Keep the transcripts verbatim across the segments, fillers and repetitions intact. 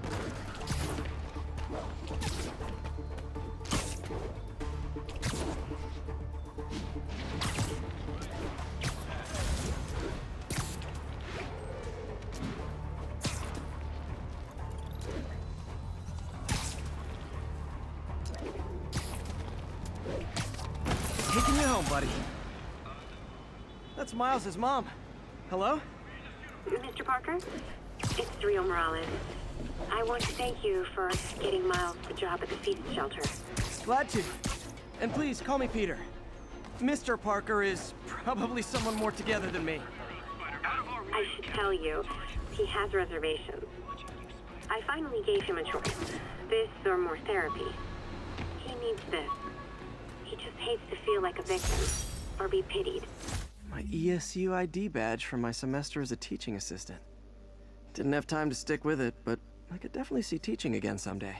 Taking you home, buddy. That's Miles' mom. Hello? Mister Parker? It's Rio Morales. I want to thank you for getting Miles the job at the feast shelter. Glad to. And please, call me Peter. Mister Parker is probably someone more together than me. I should tell you, he has reservations. I finally gave him a choice. This or more therapy. He needs this. He just hates to feel like a victim, or be pitied. My E S U I D badge from my semester as a teaching assistant. Didn't have time to stick with it, but I could definitely see teaching again someday.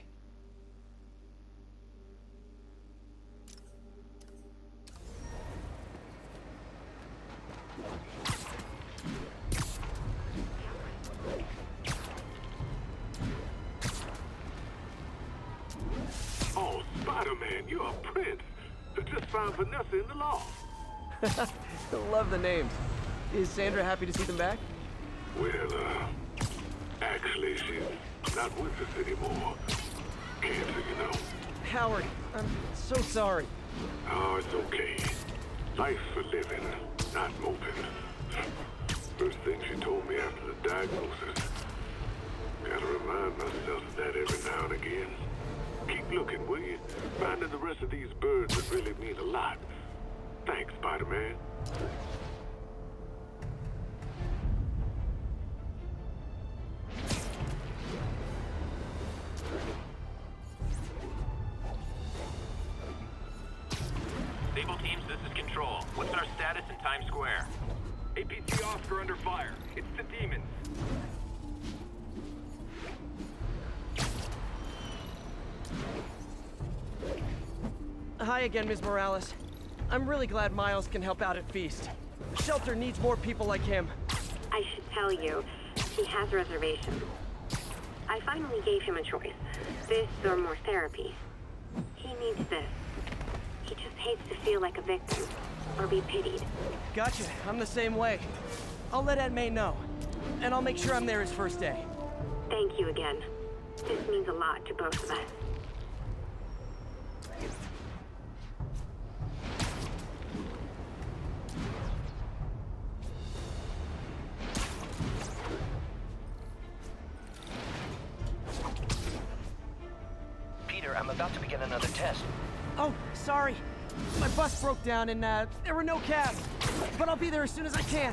Oh, Spider-Man, you're a prince. Just found Vanessa in the loft. Love the names. Is Sandra happy to see them back? Well, uh, actually, she's not with us anymore. Cancer, you know. Howard, I'm so sorry. Oh, it's okay. Life for living, not moping. First thing she told me after the diagnosis. Gotta remind myself of that every now and again. Keep looking, will you? Finding the rest of these birds would really mean a lot. Thanks, Spider-Man. Sable teams, this is Control. What's our status in Times Square? A P C Oscar under fire. It's the demons. Hi again, Miz Morales. I'm really glad Miles can help out at Feast. The shelter needs more people like him. I should tell you, he has reservations. I finally gave him a choice. This or more therapy. He needs this. He just hates to feel like a victim, or be pitied. Gotcha. I'm the same way. I'll let Aunt May know. And I'll make sure I'm there his first day. Thank you again. This means a lot to both of us. Peter, I'm about to begin another test. Oh, sorry. My bus broke down and uh, there were no cabs. But I'll be there as soon as I can.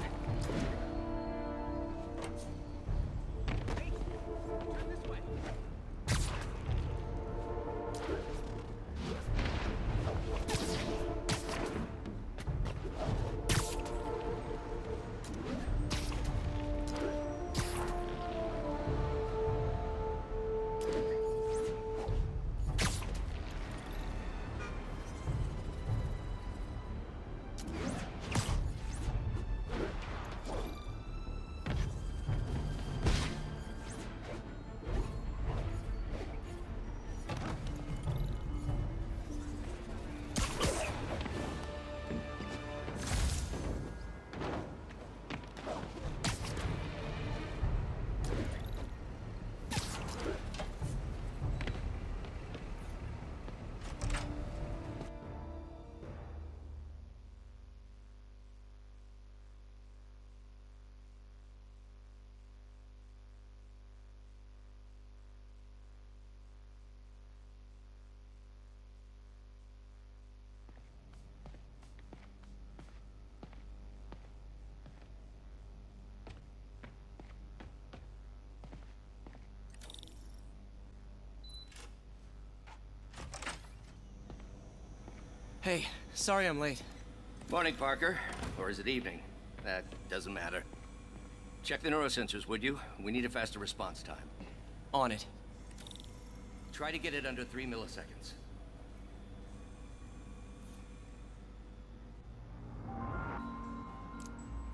Hey, sorry I'm late. Morning, Parker. Or is it evening? That doesn't matter. Check the neurosensors, would you? We need a faster response time. On it. Try to get it under three milliseconds.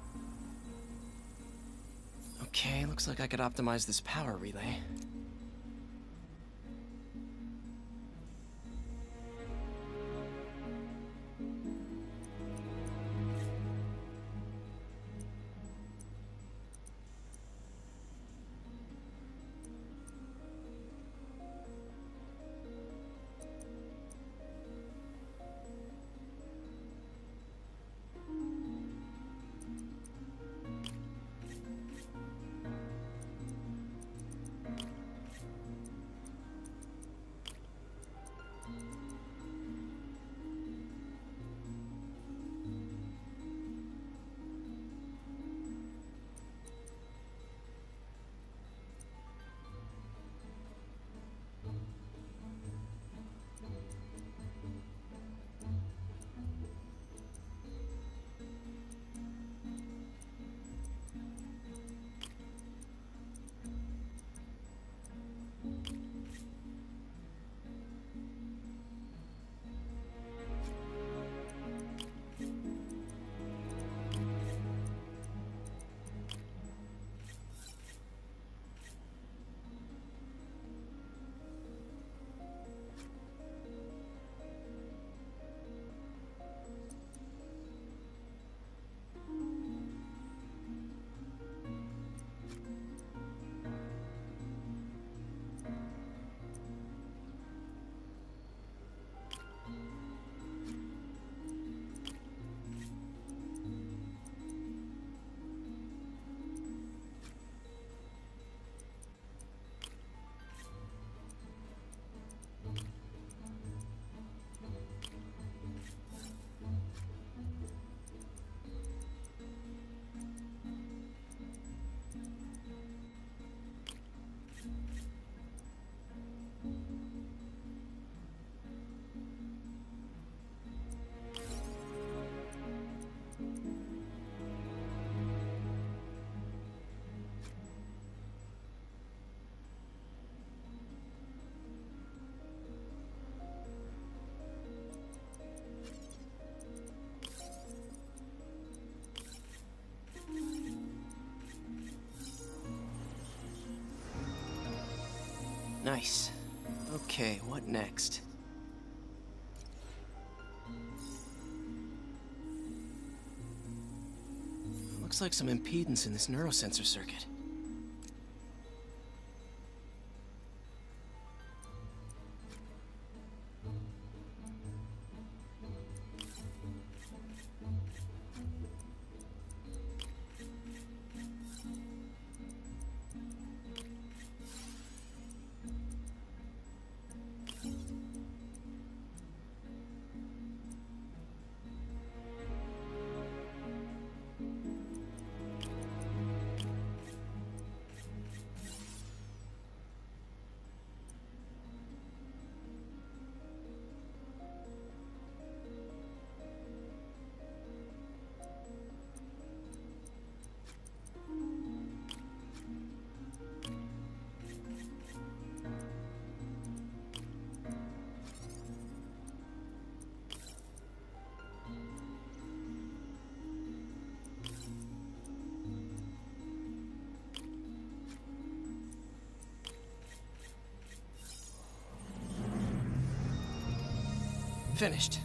Okay, looks like I could optimize this power relay. Nice. Okay, what next? Looks like some impedance in this neurosensor circuit. Finished.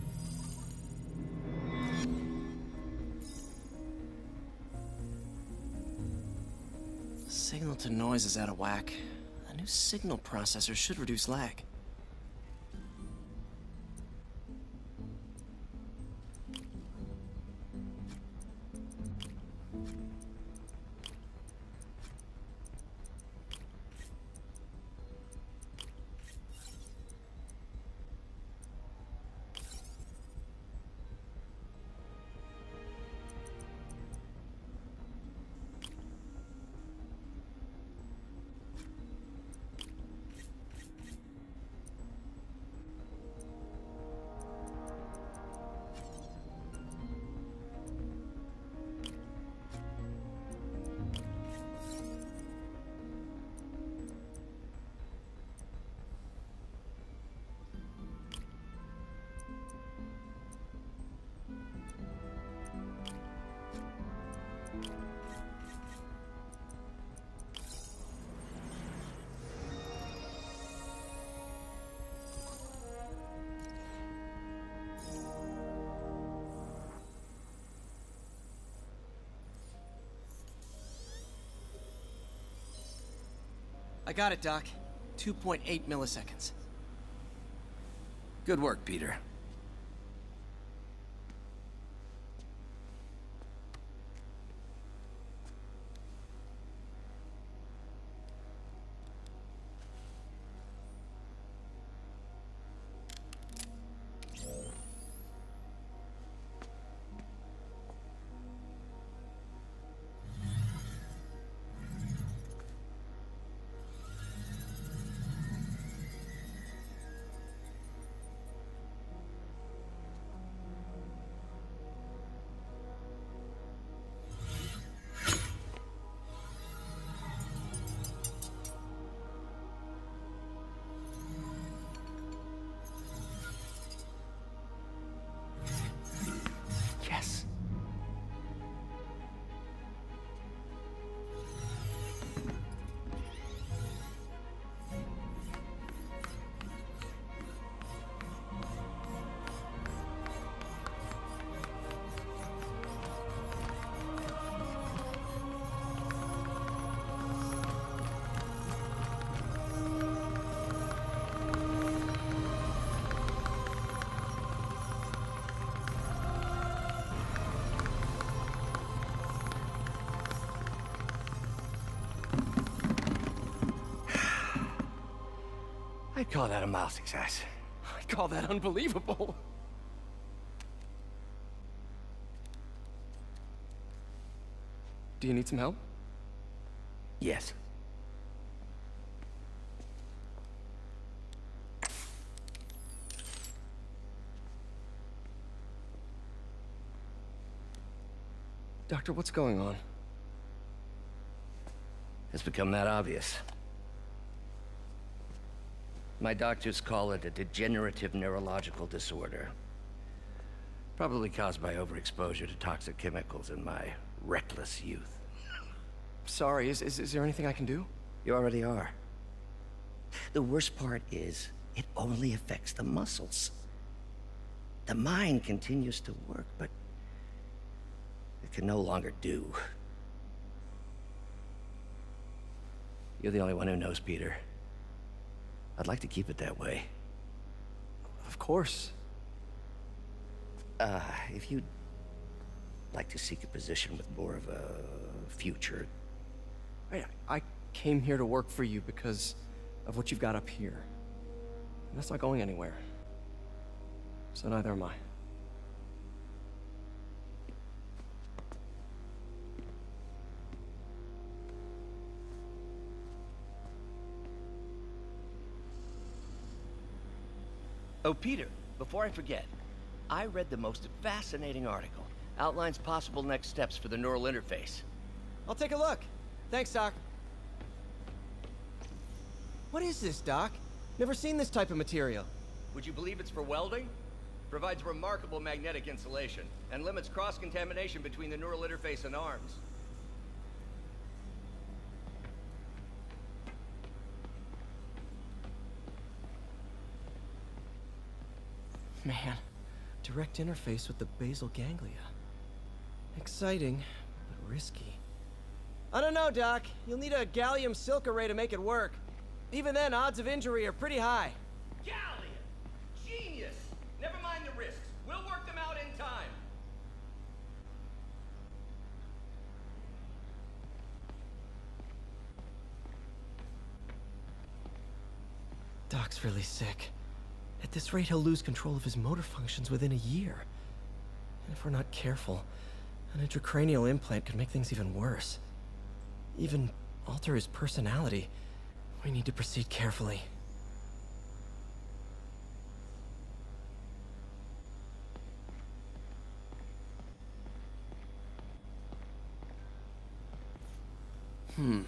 Signal to noise is out of whack. A new signal processor should reduce lag. I got it, Doc. two point eight milliseconds. Good work, Peter. Yes. I'd call that a mild success. I call that unbelievable. Do you need some help? Yes. Doctor, what's going on? It's become that obvious. My doctors call it a degenerative neurological disorder. Probably caused by overexposure to toxic chemicals in my reckless youth. Sorry, is, is, is there anything I can do? You already are. The worst part is, it only affects the muscles. The mind continues to work, but it can no longer do. You're the only one who knows, Peter. I'd like to keep it that way. Of course. Uh, if you'd like to seek a position with more of a future. I, I came here to work for you because of what you've got up here. And that's not going anywhere. So neither am I. Oh, Peter, before I forget, I read the most fascinating article. Outlines possible next steps for the neural interface. I'll take a look. Thanks, Doc. What is this, Doc? Never seen this type of material. Would you believe it's for welding? Provides remarkable magnetic insulation and limits cross-contamination between the neural interface and arms. Man, direct interface with the basal ganglia. Exciting, but risky. I don't know, Doc. You'll need a gallium silk array to make it work. Even then, odds of injury are pretty high. Gallium! Genius! Never mind the risks. We'll work them out in time. Doc's really sick. At this rate, he'll lose control of his motor functions within a year. And if we're not careful, an intracranial implant could make things even worse. Even alter his personality. We need to proceed carefully. Hmm.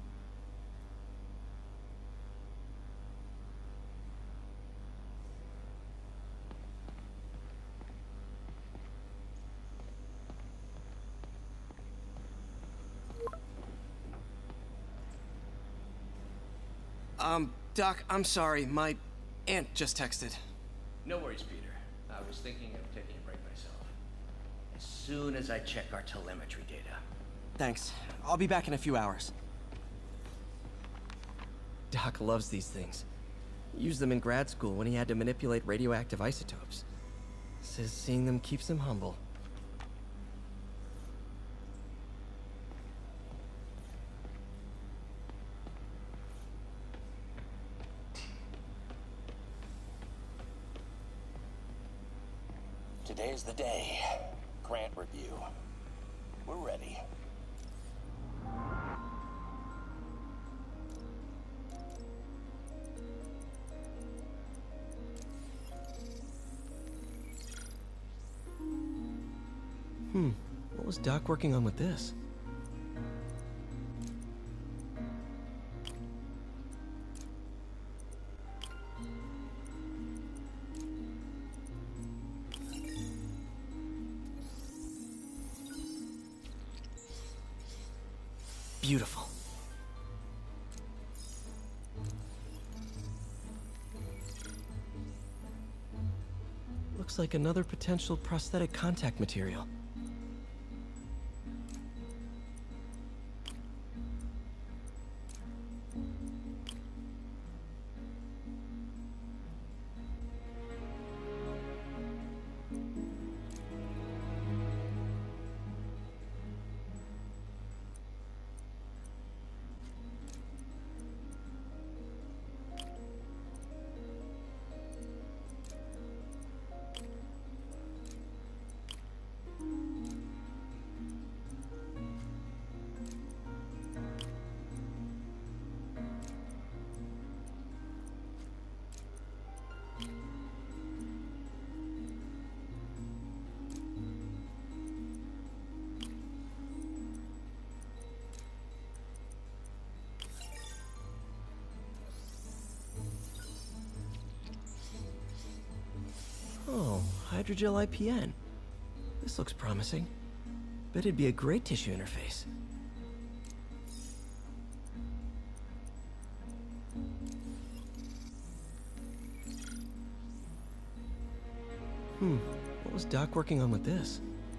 Um, Doc, I'm sorry. My aunt just texted. No worries, Peter. I was thinking of taking a break myself. As soon as I check our telemetry data. Thanks. I'll be back in a few hours. Doc loves these things. Used them in grad school when he had to manipulate radioactive isotopes. Says seeing them keeps him humble. Today's the day. Grant review. We're ready. Hmm. What was Doc working on with this? Beautiful. Looks like another potential prosthetic contact material. Oh, hydrogel I P N. This looks promising. Bet it'd be a great tissue interface. Hmm, what was Doc working on with this?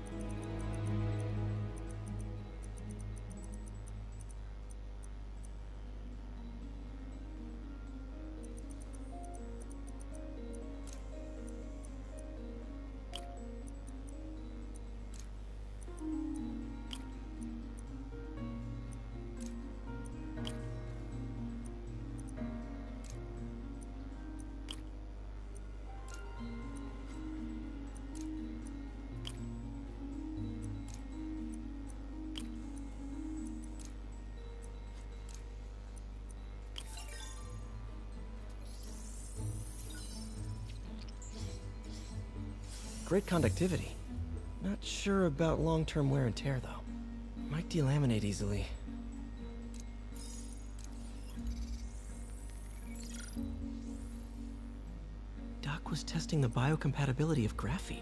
Great conductivity. Not sure about long-term wear and tear, though. Might delaminate easily. Doc was testing the biocompatibility of graphene.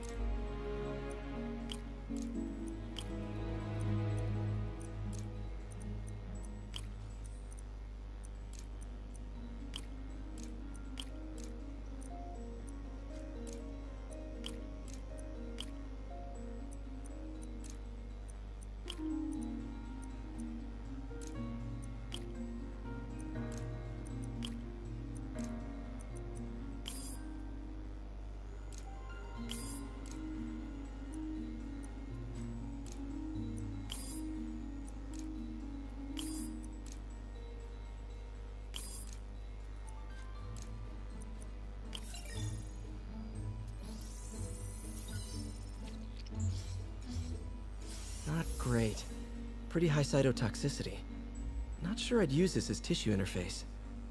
Not great. Pretty high cytotoxicity. Not sure I'd use this as tissue interface.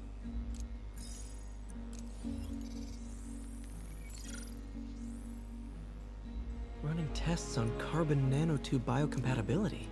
Running tests on carbon nanotube biocompatibility.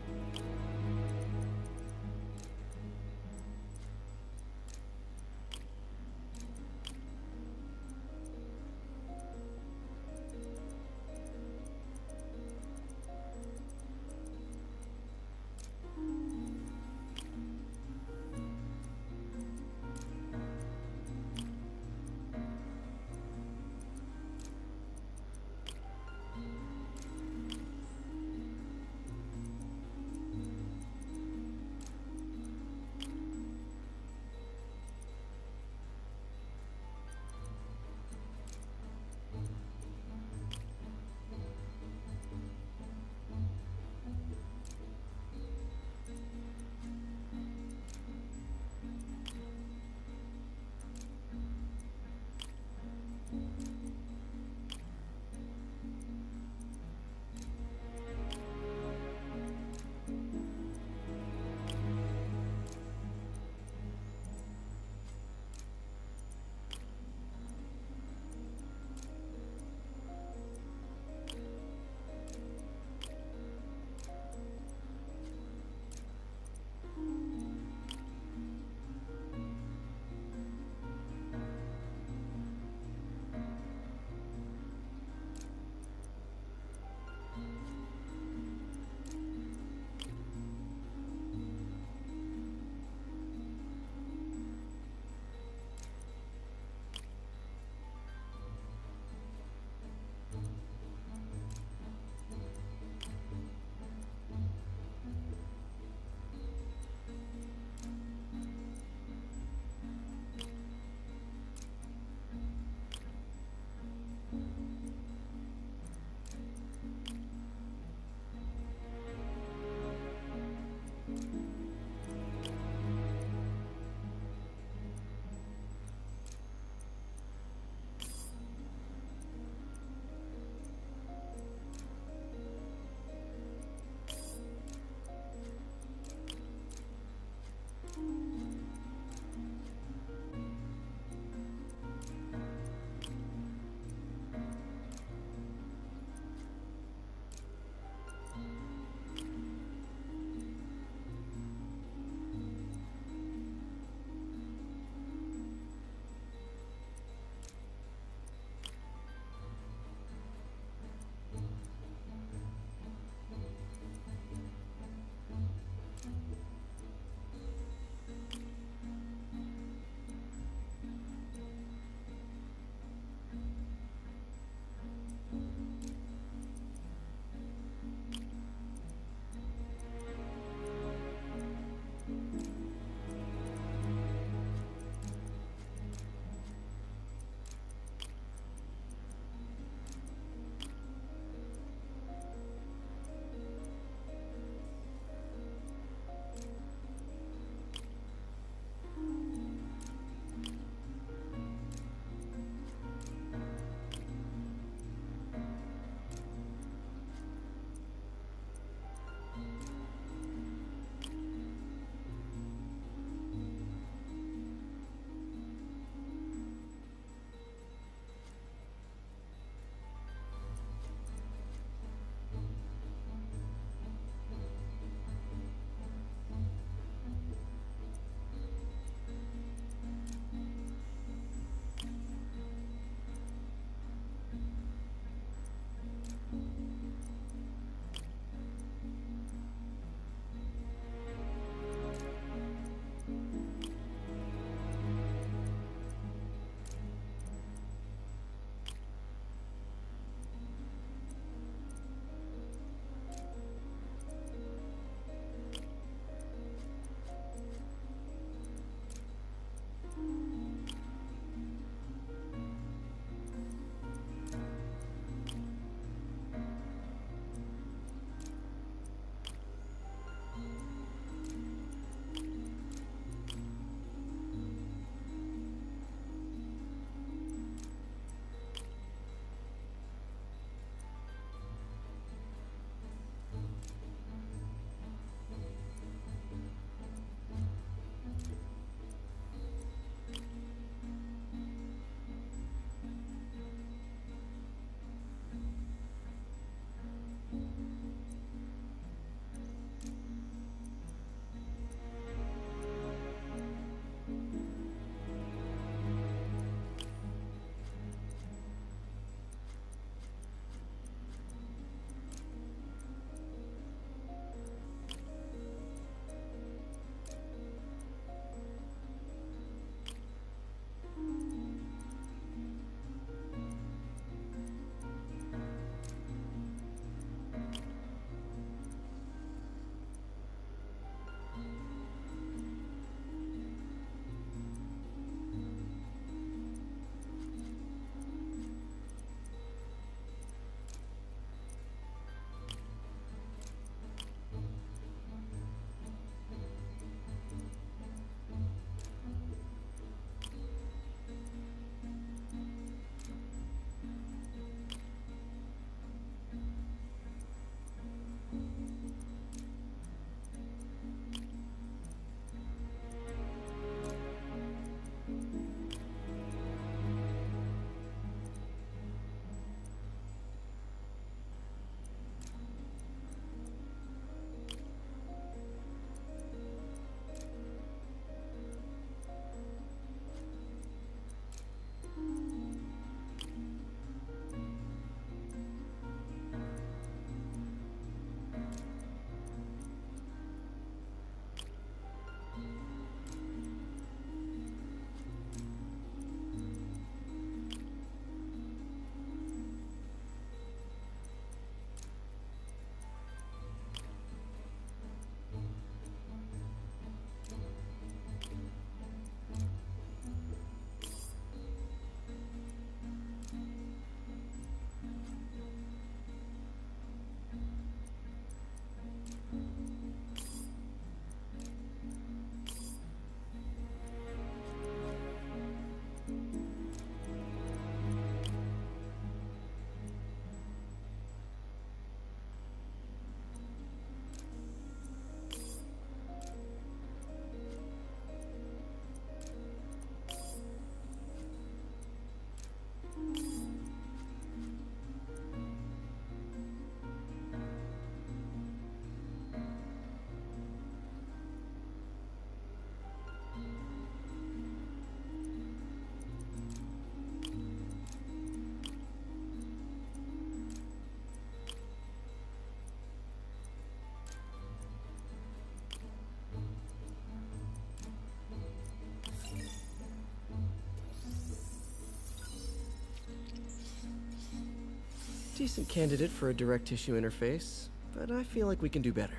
decent candidate for a direct tissue interface, but I feel like we can do better.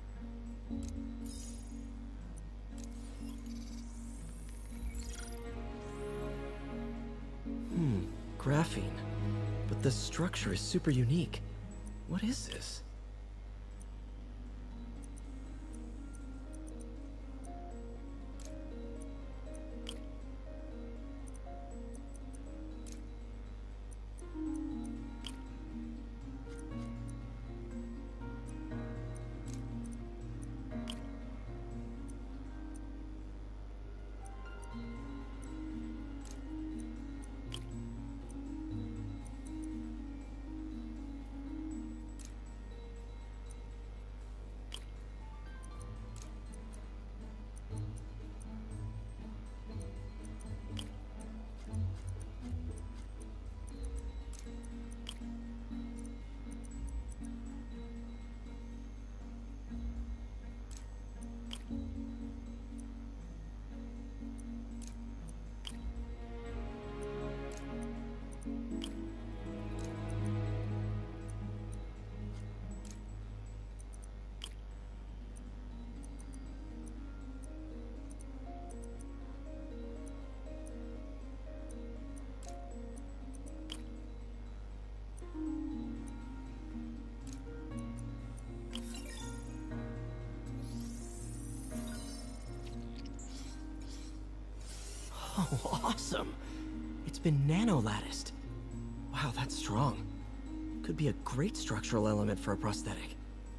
Hmm, graphene. But the structure is super unique. What is this? Oh, awesome! It's been nano-latticed. Wow, that's strong. Could be a great structural element for a prosthetic.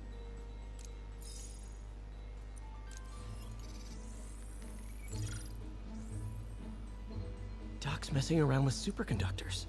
Doc's messing around with superconductors.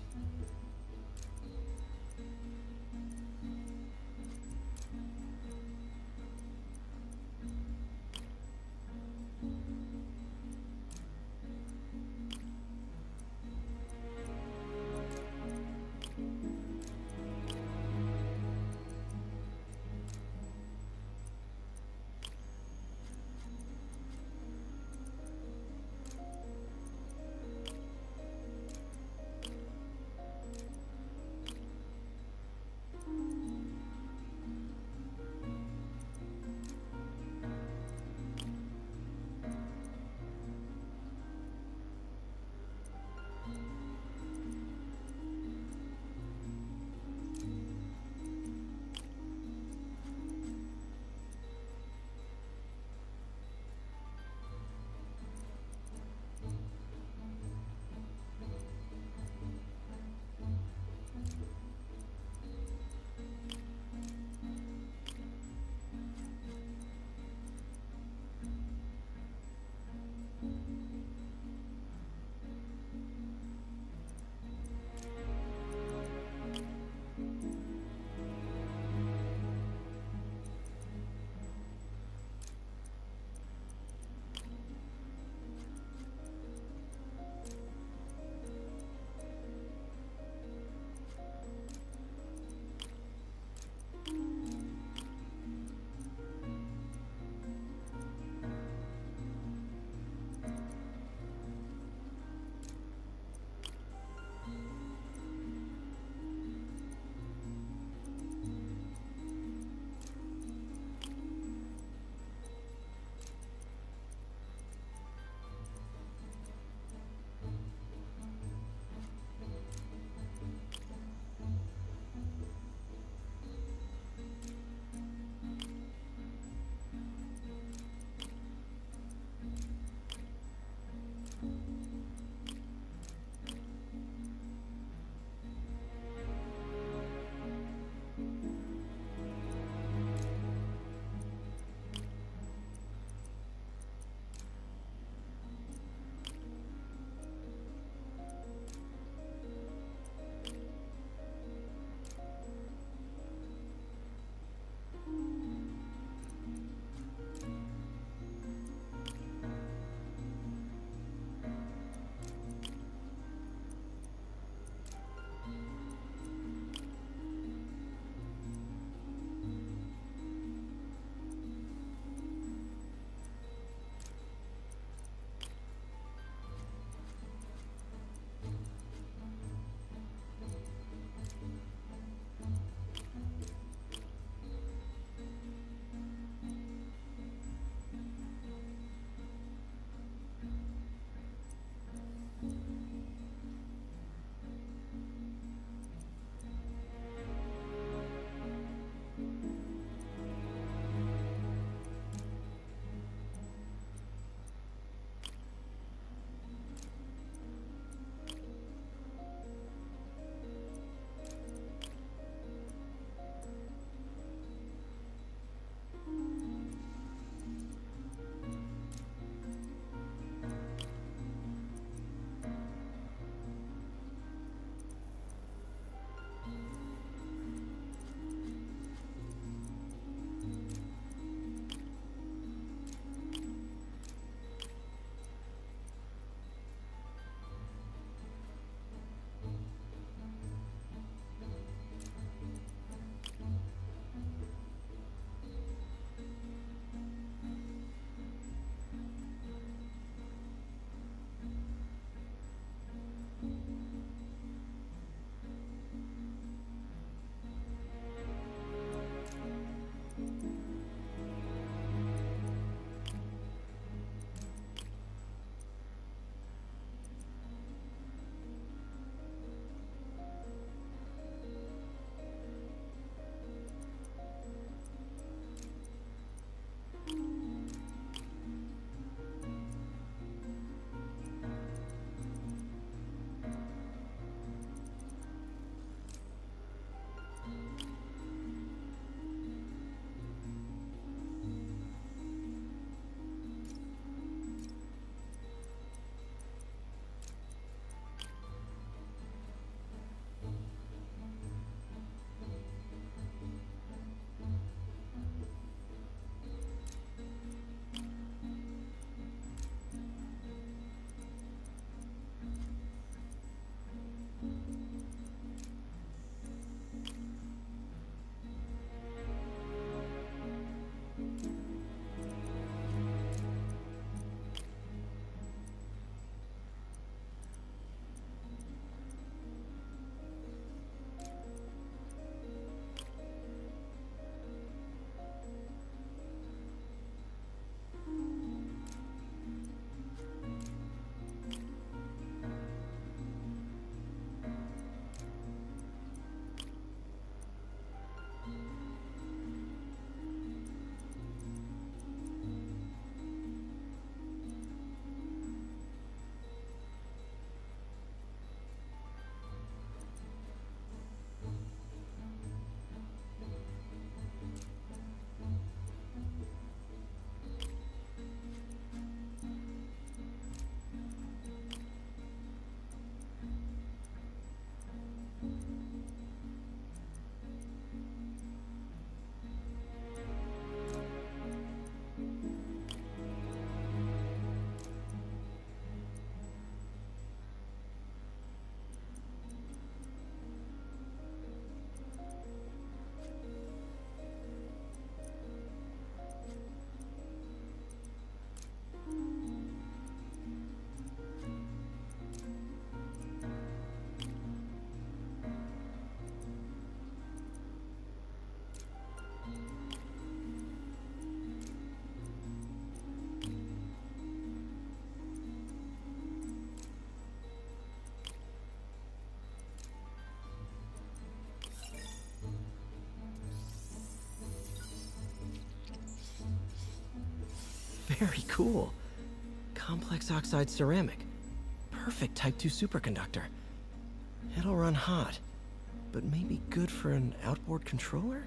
Very cool. Complex oxide ceramic. Perfect Type two superconductor. It'll run hot, but maybe good for an outboard controller?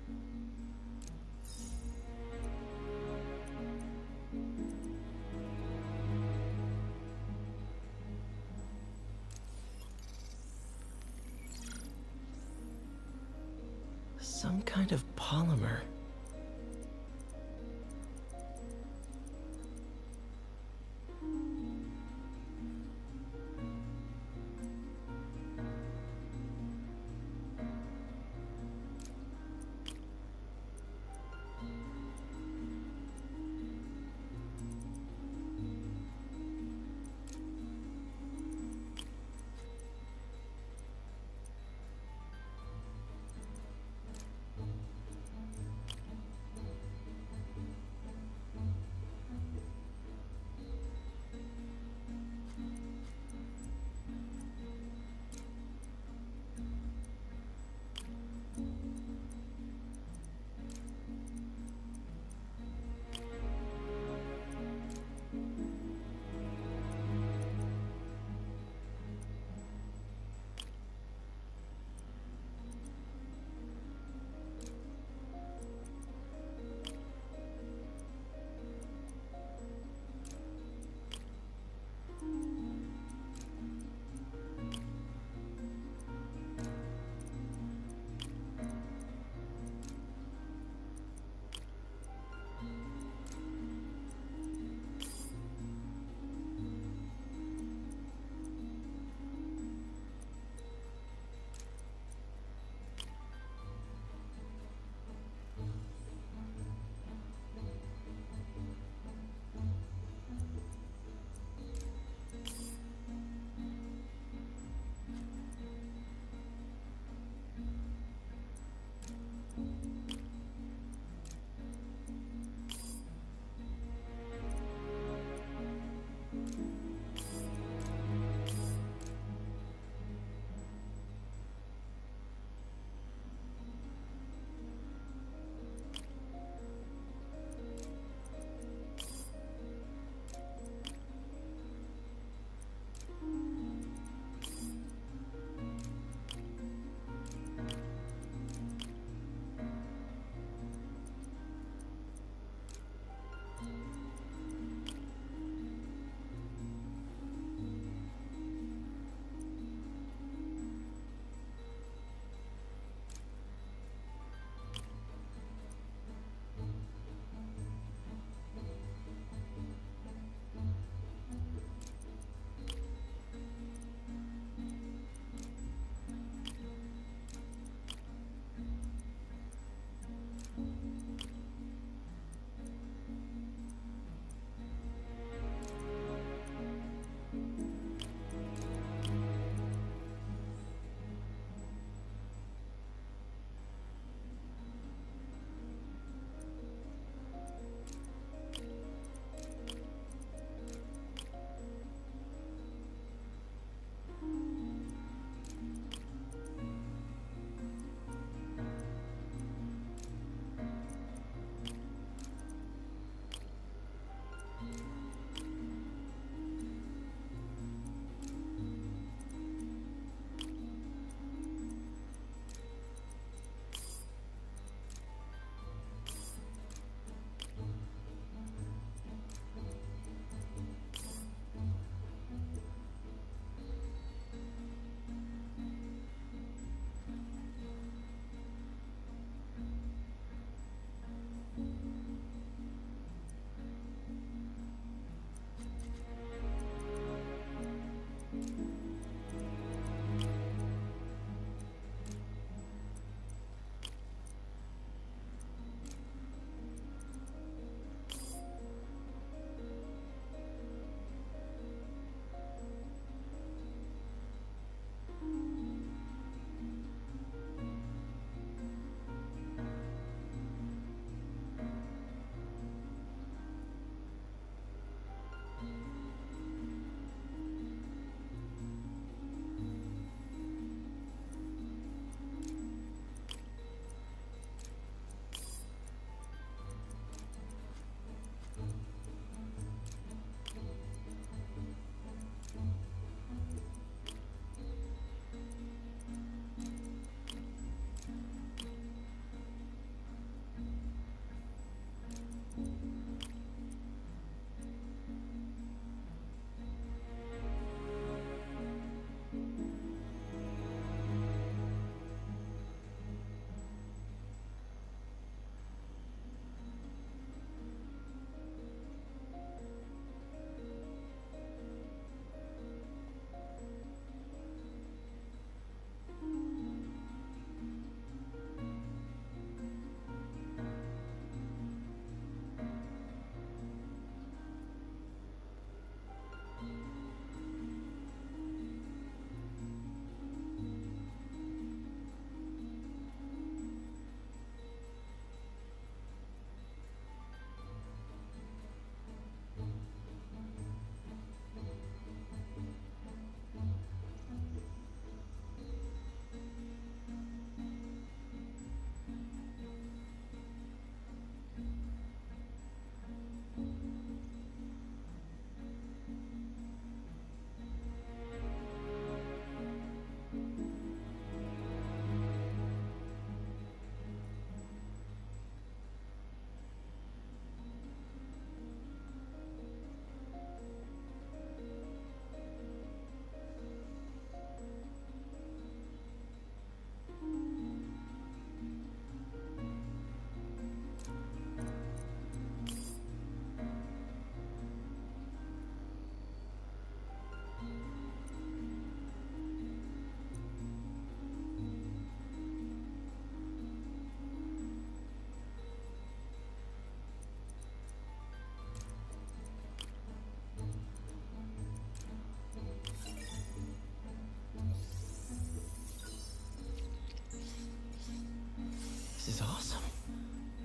Some kind of polymer.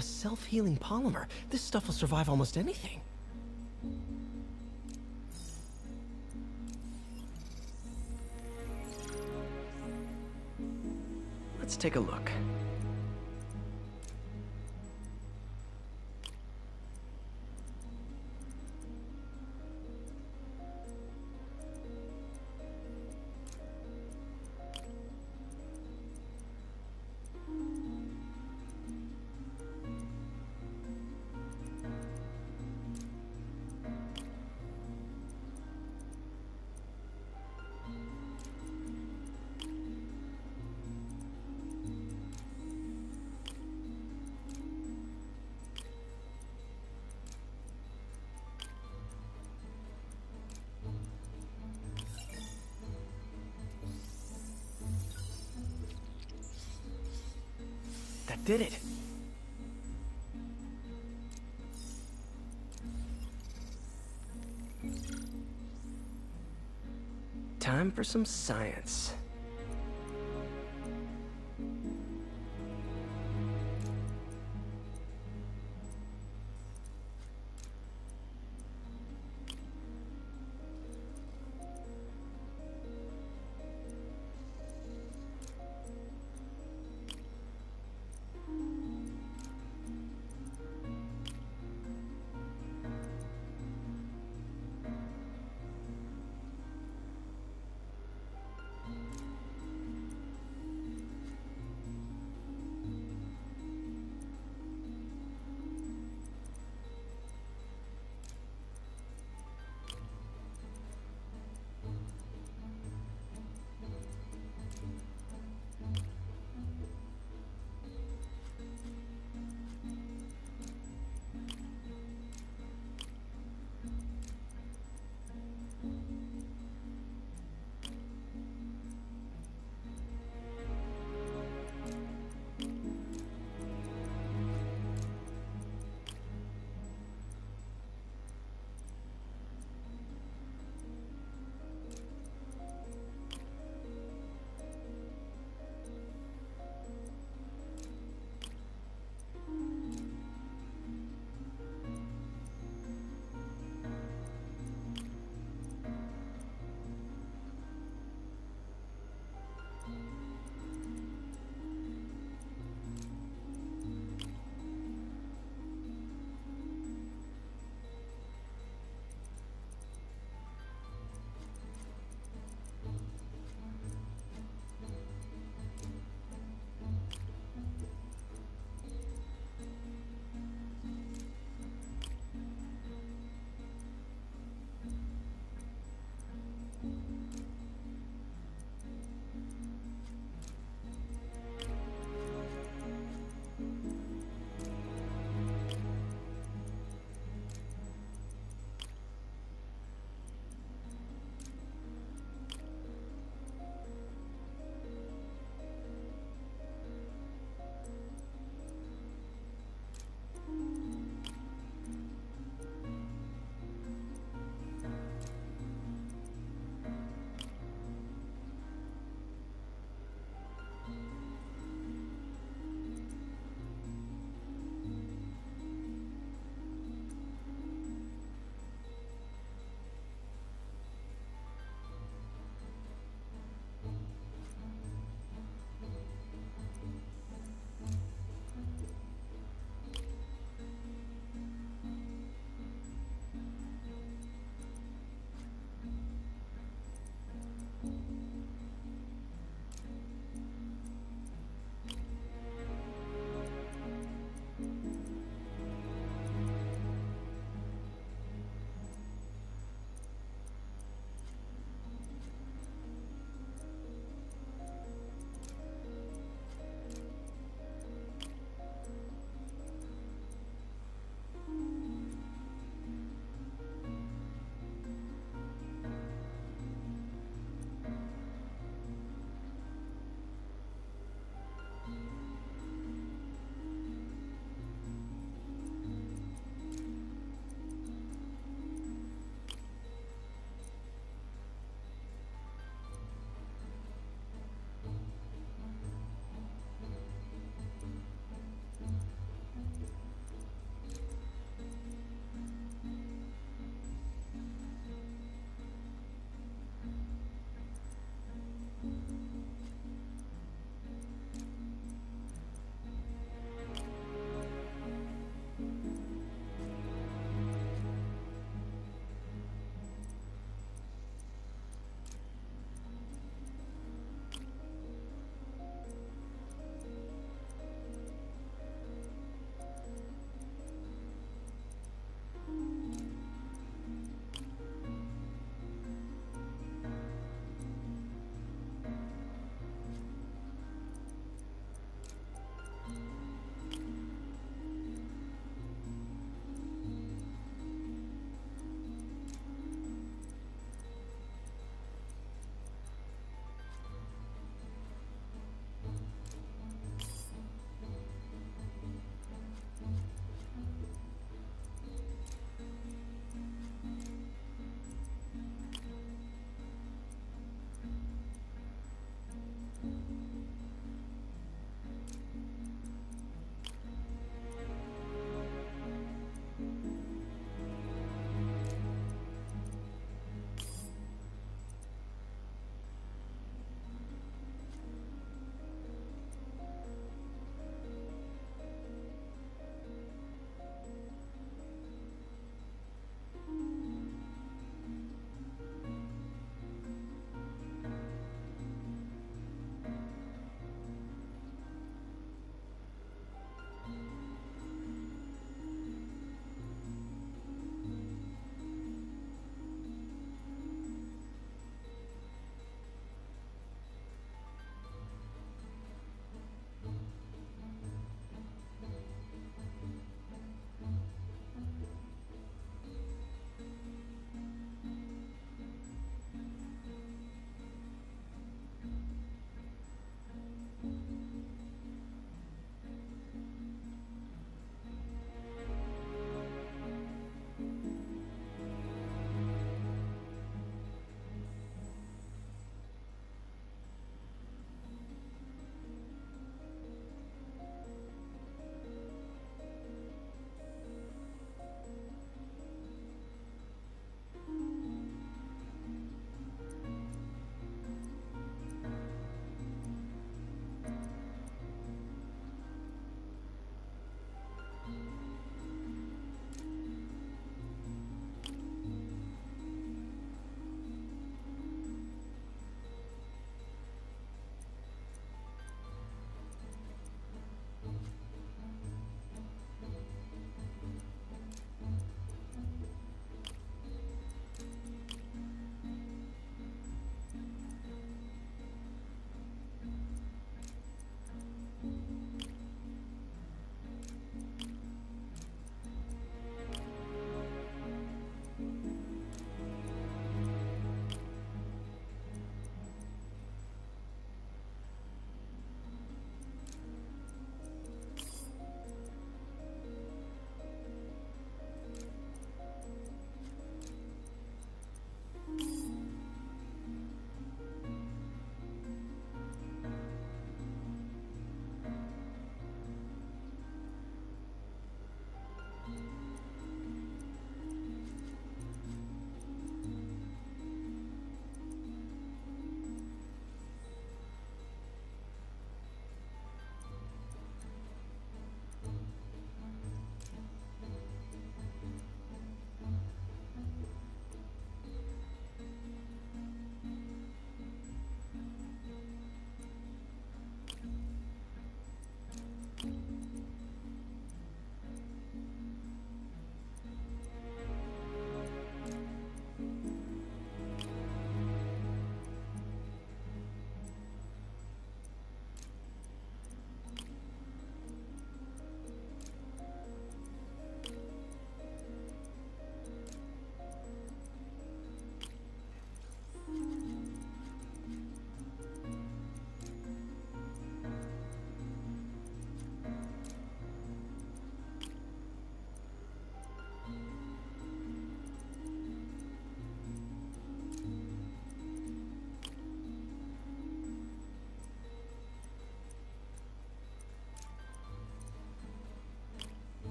A self-healing polymer. This stuff will survive almost anything. Let's take a look. That did it. Time for some science.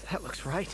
That looks right.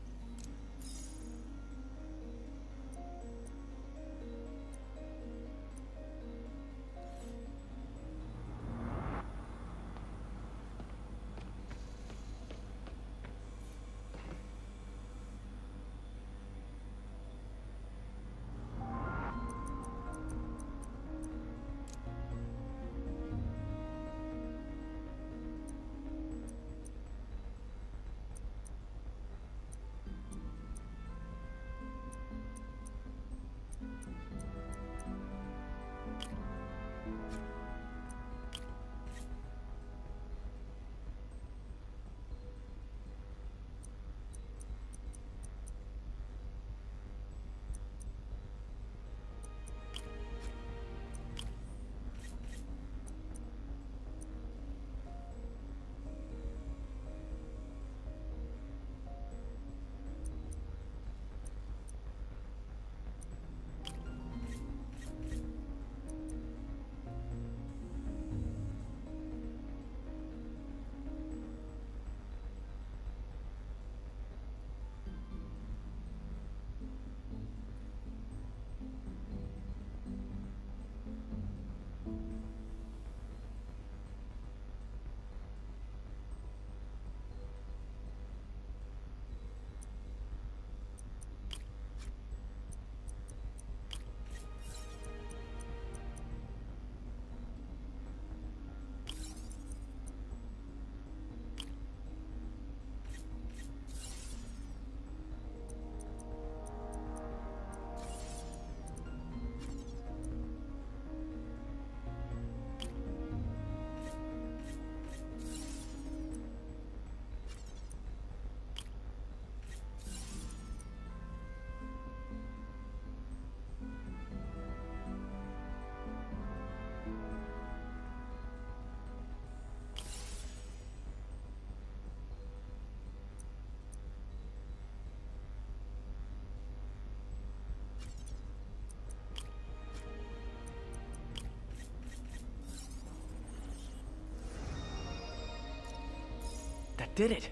That did it.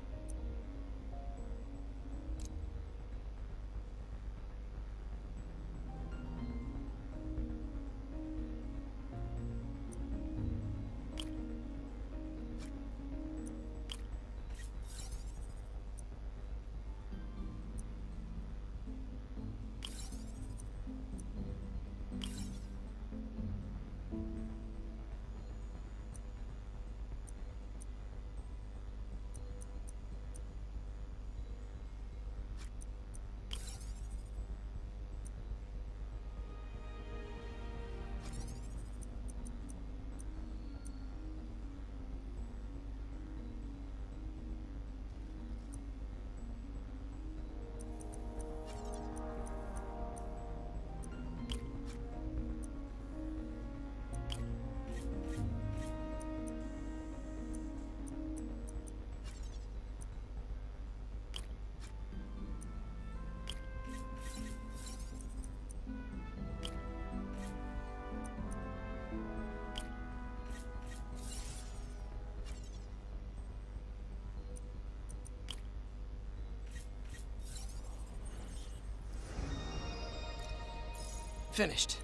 Finished.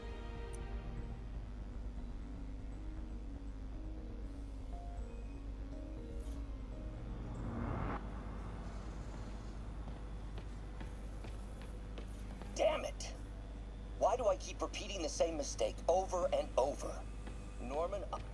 Damn it! Why do I keep repeating the same mistake over and over? Norman,